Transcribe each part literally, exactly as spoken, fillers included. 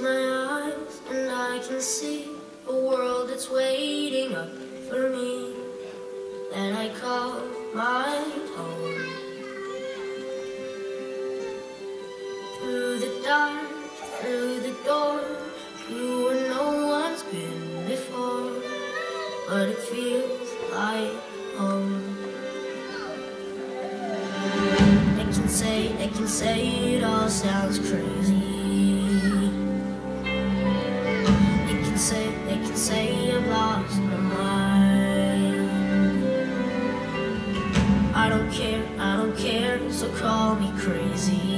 close my eyes and I can see a world that's waiting up for me, that I call my home. Through the dark, through the door, through where no one's been before, but it feels like home. They can say, they can say it all sounds crazy. They can say, they can say I've lost my mind. I don't care, I don't care, so call me crazy.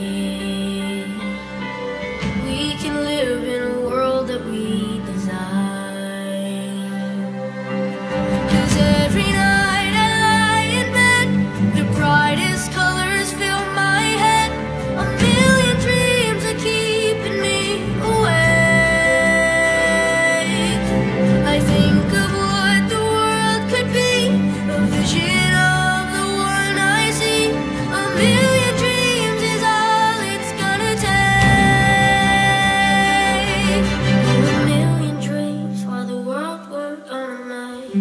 We can live in a world that we design. 'Cause every night I lie in bed, the brightest colors fill my head. A million dreams are keeping me awake. I think of what the world could be, a vision of the one I see. A million dreams is all it's gonna take. A million dreams for the world we're gonna make.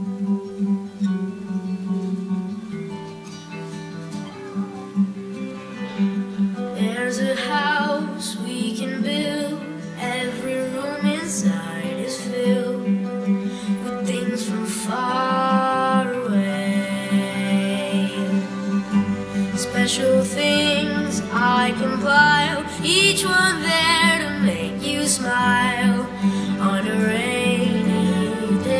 There's a house we can build, every room inside is filled with things from far away. Special things I compile, each one there to make you smile on a rainy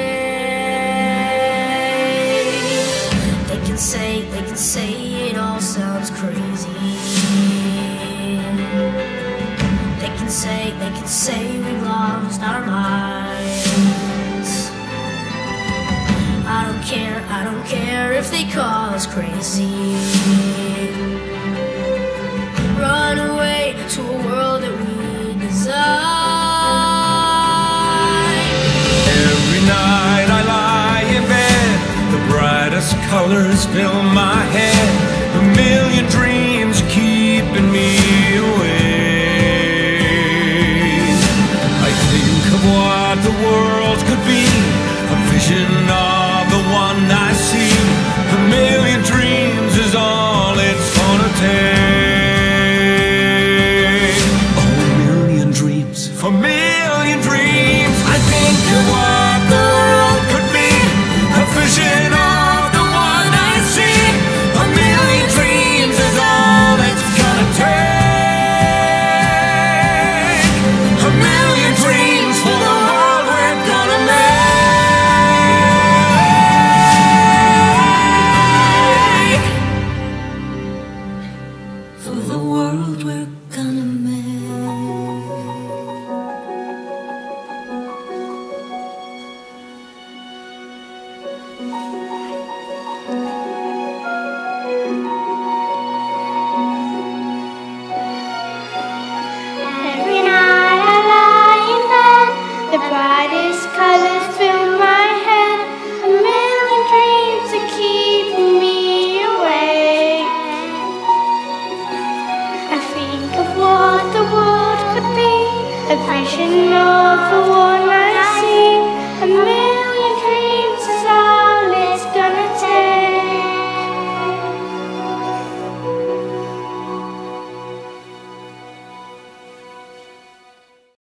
day. They can say, they can say it all sounds crazy. They can say, they can say we've lost our minds. I don't care, I don't care if they call us crazy. Run away to a world that we design. Every night I lie in bed, the brightest colors fill my head. A million dreams are keeping me awake. I think of what the world could be, a vision of the one I see. A million dreams is all it's gonna take. Oh, a million dreams, a million dreams. I think of what the world could be, a vision of the one I see. A million dreams is all it's gonna take. A million dreams for the world we're gonna make. For the world we're gonna make. Every night I lie in bed, the brightest colors fill my head. A million dreams are keeping me awake. I think of what the world could be, a vision of